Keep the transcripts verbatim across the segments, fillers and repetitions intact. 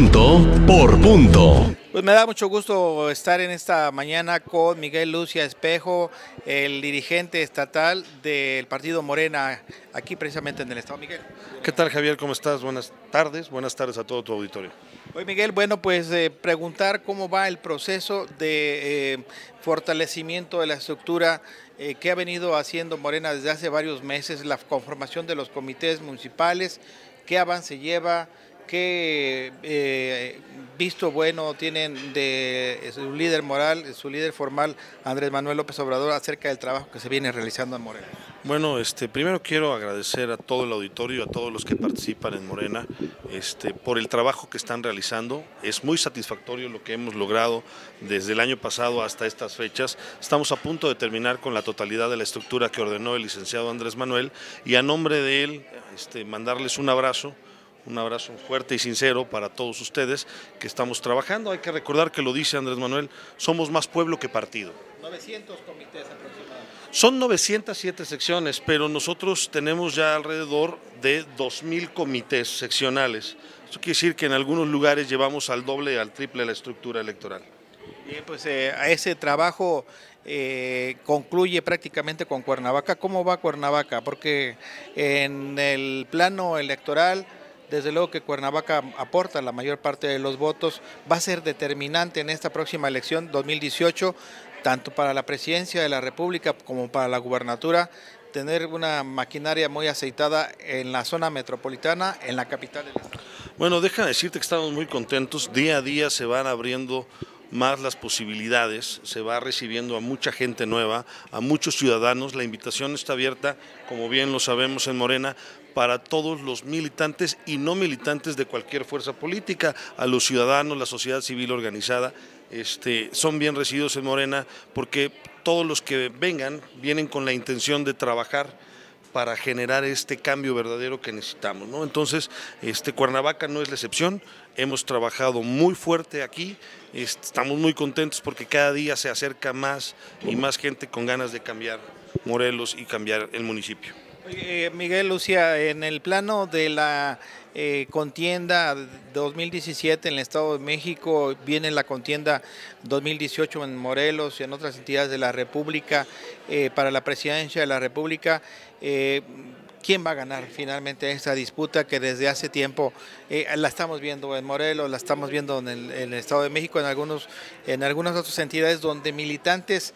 Punto por punto. Pues me da mucho gusto estar en esta mañana con Miguel Lucia Espejo, el dirigente estatal del partido Morena, aquí precisamente en el estado. Miguel. ¿Qué tal, Javier? ¿Cómo estás? Buenas tardes, buenas tardes a todo tu auditorio. Oye, Miguel, bueno, pues eh, preguntar cómo va el proceso de eh, fortalecimiento de la estructura eh, que ha venido haciendo Morena desde hace varios meses, la conformación de los comités municipales, qué avance lleva, qué eh, visto bueno tienen de su líder moral, su líder formal, Andrés Manuel López Obrador, acerca del trabajo que se viene realizando en Morena. Bueno, este, primero quiero agradecer a todo el auditorio, a todos los que participan en Morena, este, por el trabajo que están realizando. Es muy satisfactorio lo que hemos logrado desde el año pasado hasta estas fechas. Estamos a punto de terminar con la totalidad de la estructura que ordenó el licenciado Andrés Manuel y a nombre de él, este, mandarles un abrazo. Un abrazo fuerte y sincero para todos ustedes que estamos trabajando. Hay que recordar que lo dice Andrés Manuel, somos más pueblo que partido. novecientos comités aproximadamente. Son novecientas siete secciones, pero nosotros tenemos ya alrededor de dos mil comités seccionales. Eso quiere decir que en algunos lugares llevamos al doble, al triple la estructura electoral. Bien, pues eh, a ese trabajo eh, concluye prácticamente con Cuernavaca. ¿Cómo va Cuernavaca? Porque en el plano electoral, desde luego que Cuernavaca aporta la mayor parte de los votos, va a ser determinante en esta próxima elección dos mil dieciocho, tanto para la presidencia de la República como para la gubernatura, tener una maquinaria muy aceitada en la zona metropolitana, en la capital del estado. Bueno, déjame decirte que estamos muy contentos, día a día se van abriendo más las posibilidades, se va recibiendo a mucha gente nueva, a muchos ciudadanos. La invitación está abierta, como bien lo sabemos en Morena, para todos los militantes y no militantes de cualquier fuerza política, a los ciudadanos, la sociedad civil organizada, este, son bien recibidos en Morena porque todos los que vengan vienen con la intención de trabajar para generar este cambio verdadero que necesitamos, ¿no? Entonces, este, Cuernavaca no es la excepción, hemos trabajado muy fuerte aquí, estamos muy contentos porque cada día se acerca más y más gente con ganas de cambiar Morelos y cambiar el municipio. Oye, Miguel Lucia, en el plano de la eh, contienda dos mil diecisiete en el Estado de México, viene la contienda dos mil dieciocho en Morelos y en otras entidades de la República, eh, para la presidencia de la República. Eh, ¿Quién va a ganar finalmente esta disputa que desde hace tiempo eh, la estamos viendo en Morelos, la estamos viendo en el, en el Estado de México, en algunos, en algunas otras entidades donde militantes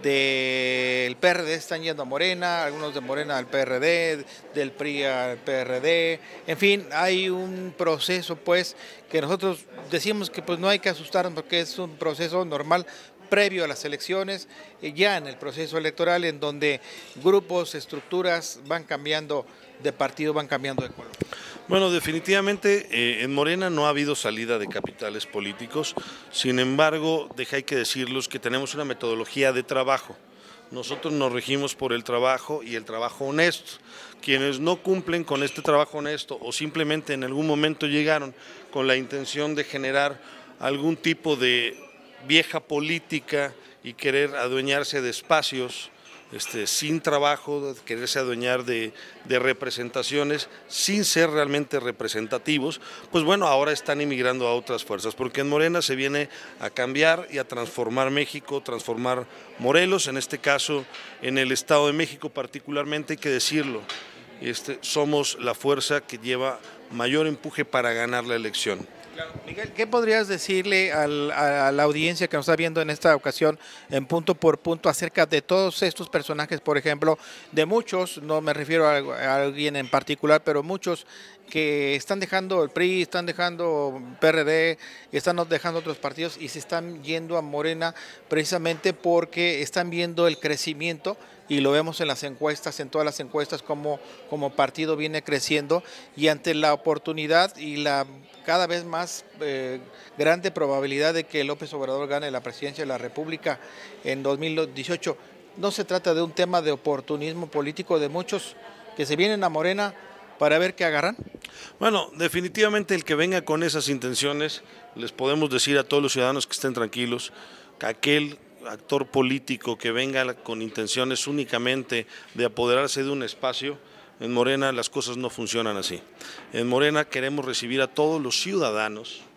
del P R D están yendo a Morena, algunos de Morena al P R D, del P R I al P R D, en fin, hay un proceso pues que nosotros decimos que pues no hay que asustarnos porque es un proceso normal, previo a las elecciones, ya en el proceso electoral, en donde grupos, estructuras van cambiando de partido, van cambiando de color. Bueno, definitivamente eh, en Morena no ha habido salida de capitales políticos, sin embargo, deja hay que decirlos que tenemos una metodología de trabajo. Nosotros nos regimos por el trabajo y el trabajo honesto. Quienes no cumplen con este trabajo honesto o simplemente en algún momento llegaron con la intención de generar algún tipo de vieja política y querer adueñarse de espacios este, sin trabajo, quererse adueñar de, de representaciones sin ser realmente representativos, pues bueno, ahora están emigrando a otras fuerzas, porque en Morena se viene a cambiar y a transformar México, transformar Morelos, en este caso en el Estado de México particularmente, hay que decirlo, este, somos la fuerza que lleva mayor empuje para ganar la elección. Claro. Miguel, ¿qué podrías decirle al, a la audiencia que nos está viendo en esta ocasión en punto por punto acerca de todos estos personajes, por ejemplo, de muchos, no me refiero a, a alguien en particular, pero muchos que están dejando el P R I, están dejando P R D, están dejando otros partidos y se están yendo a Morena precisamente porque están viendo el crecimiento y lo vemos en las encuestas, en todas las encuestas, como, como partido viene creciendo y ante la oportunidad y la cada vez más eh, grande probabilidad de que López Obrador gane la presidencia de la República en dos mil dieciocho. No se trata de un tema de oportunismo político de muchos que se vienen a Morena para ver qué agarran. Bueno, definitivamente el que venga con esas intenciones, les podemos decir a todos los ciudadanos que estén tranquilos, que aquel actor político que venga con intenciones únicamente de apoderarse de un espacio, en Morena las cosas no funcionan así. En Morena queremos recibir a todos los ciudadanos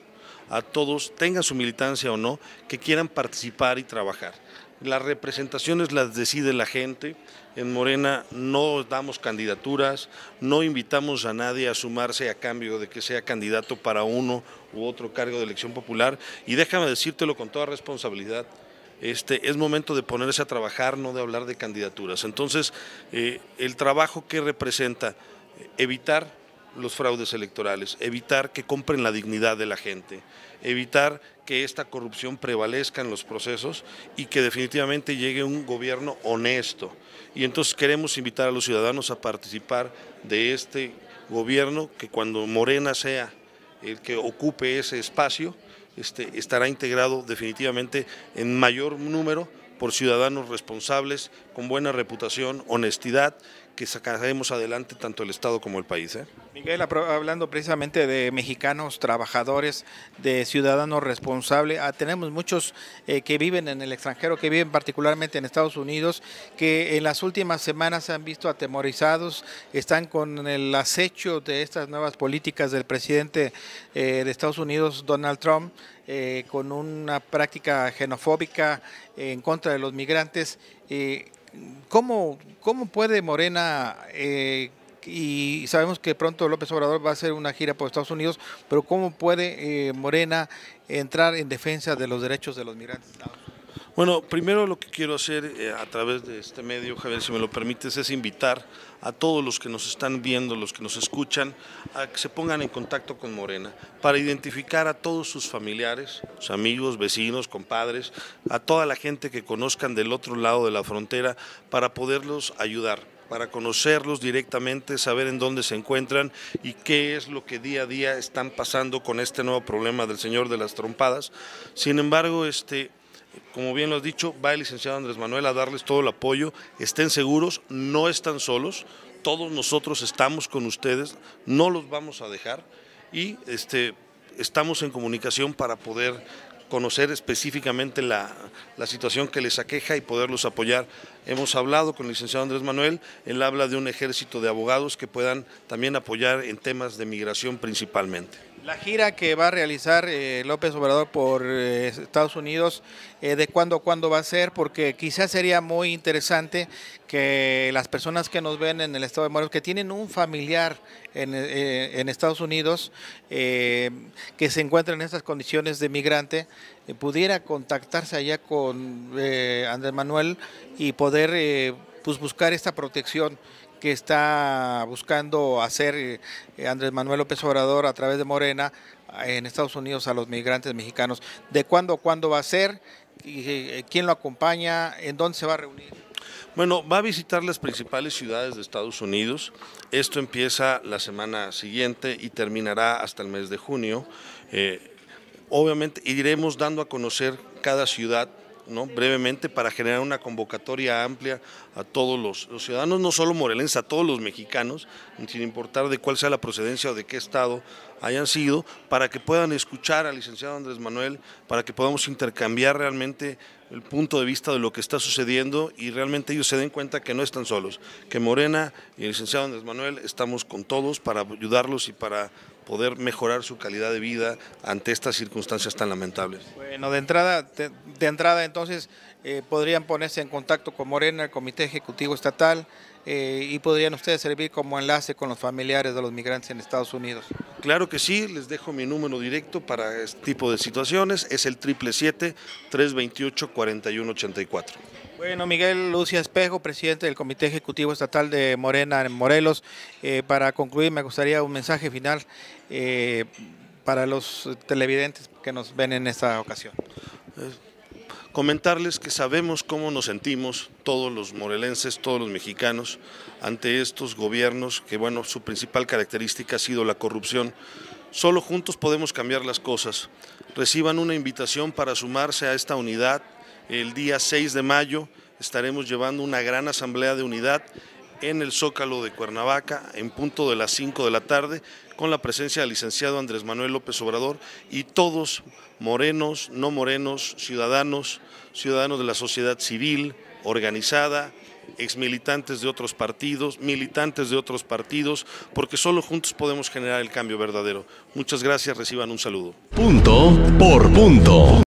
a todos, tengan su militancia o no, que quieran participar y trabajar. Las representaciones las decide la gente. En Morena no damos candidaturas, no invitamos a nadie a sumarse a cambio de que sea candidato para uno u otro cargo de elección popular. Y déjame decírtelo con toda responsabilidad, este, es momento de ponerse a trabajar, no de hablar de candidaturas. Entonces, eh, el trabajo que representa evitar los fraudes electorales, evitar que compren la dignidad de la gente, evitar que esta corrupción prevalezca en los procesos y que definitivamente llegue un gobierno honesto. Y entonces queremos invitar a los ciudadanos a participar de este gobierno, que cuando Morena sea el que ocupe ese espacio, este, estará integrado definitivamente en mayor número por ciudadanos responsables, con buena reputación, honestidad, que sacaremos adelante tanto el Estado como el país. ¿eh? Miguel, hablando precisamente de mexicanos trabajadores, de ciudadanos responsables, ah, tenemos muchos eh, que viven en el extranjero, que viven particularmente en Estados Unidos, que en las últimas semanas se han visto atemorizados, están con el acecho de estas nuevas políticas del presidente eh, de Estados Unidos, Donald Trump, eh, con una práctica xenofóbica eh, en contra de los migrantes. Eh, ¿Cómo, ¿Cómo puede Morena, eh, y sabemos que pronto López Obrador va a hacer una gira por Estados Unidos, pero cómo puede eh, Morena entrar en defensa de los derechos de los migrantes? Bueno, primero lo que quiero hacer eh, a través de este medio, Javier, si me lo permites, es invitar a todos los que nos están viendo, los que nos escuchan, a que se pongan en contacto con Morena para identificar a todos sus familiares, sus amigos, vecinos, compadres, a toda la gente que conozcan del otro lado de la frontera para poderlos ayudar, para conocerlos directamente, saber en dónde se encuentran y qué es lo que día a día están pasando con este nuevo problema del señor de las trompadas. Sin embargo, este... como bien lo has dicho, va el licenciado Andrés Manuel a darles todo el apoyo, estén seguros, no están solos, todos nosotros estamos con ustedes, no los vamos a dejar y este, estamos en comunicación para poder conocer específicamente la, la situación que les aqueja y poderlos apoyar. Hemos hablado con el licenciado Andrés Manuel, él habla de un ejército de abogados que puedan también apoyar en temas de migración principalmente. La gira que va a realizar eh, López Obrador por eh, Estados Unidos, eh, ¿de cuándo a cuándo va a ser? Porque quizás sería muy interesante que las personas que nos ven en el estado de Morelos, que tienen un familiar en, eh, en Estados Unidos, eh, que se encuentra en estas condiciones de migrante, eh, pudiera contactarse allá con eh, Andrés Manuel y poder eh, pues buscar esta protección que está buscando hacer eh, Andrés Manuel López Obrador a través de Morena en Estados Unidos a los migrantes mexicanos. ¿De cuándo a cuándo va a ser? ¿Y quién lo acompaña? ¿En dónde se va a reunir? Bueno, va a visitar las principales ciudades de Estados Unidos. Esto empieza la semana siguiente y terminará hasta el mes de junio. Eh, obviamente iremos dando a conocer cada ciudad, ¿no? brevemente, para generar una convocatoria amplia a todos los, los ciudadanos, no solo morelenses, a todos los mexicanos, sin importar de cuál sea la procedencia o de qué estado hayan sido, para que puedan escuchar al licenciado Andrés Manuel, para que podamos intercambiar realmente el punto de vista de lo que está sucediendo y realmente ellos se den cuenta que no están solos, que Morena y el licenciado Andrés Manuel estamos con todos para ayudarlos y para poder mejorar su calidad de vida ante estas circunstancias tan lamentables. Bueno, de entrada, de, de entrada entonces eh, podrían ponerse en contacto con Morena, el Comité Ejecutivo Estatal, eh, y podrían ustedes servir como enlace con los familiares de los migrantes en Estados Unidos. Claro que sí, les dejo mi número directo para este tipo de situaciones, es el siete siete siete, tres dos ocho, cuatro uno ocho cuatro. Bueno, Miguel Lucia Espejo, presidente del Comité Ejecutivo Estatal de Morena en Morelos, eh, para concluir me gustaría un mensaje final eh, para los televidentes que nos ven en esta ocasión. Eh, comentarles que sabemos cómo nos sentimos todos los morelenses, todos los mexicanos, ante estos gobiernos que, bueno, su principal característica ha sido la corrupción. Solo juntos podemos cambiar las cosas. Reciban una invitación para sumarse a esta unidad. El día seis de mayo estaremos llevando una gran asamblea de unidad en el Zócalo de Cuernavaca, en punto de las cinco de la tarde, con la presencia del licenciado Andrés Manuel López Obrador y todos, morenos, no morenos, ciudadanos, ciudadanos de la sociedad civil, organizada, exmilitantes de otros partidos, militantes de otros partidos, porque solo juntos podemos generar el cambio verdadero. Muchas gracias, reciban un saludo. Punto por punto.